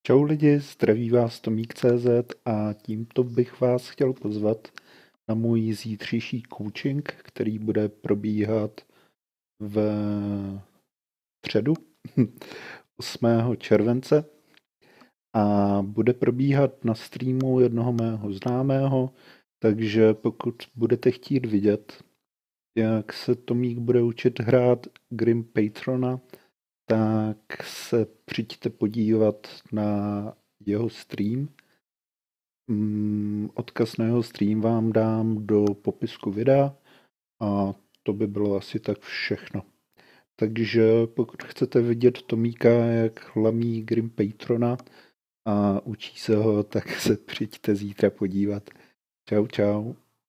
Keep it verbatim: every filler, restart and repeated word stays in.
Čau lidi, zdraví vás Tomík tečka cé zet a tímto bych vás chtěl pozvat na můj zítřejší coaching, který bude probíhat v středu osmého července a bude probíhat na streamu jednoho mého známého, takže pokud budete chtít vidět, jak se Tomík bude učit hrát Grim Patrona, tak se přijďte podívat na jeho stream. Odkaz na jeho stream vám dám do popisku videa a to by bylo asi tak všechno. Takže pokud chcete vidět Tomíka, jak lamí Grim Patrona a učí se ho, tak se přijďte zítra podívat. Čau, čau.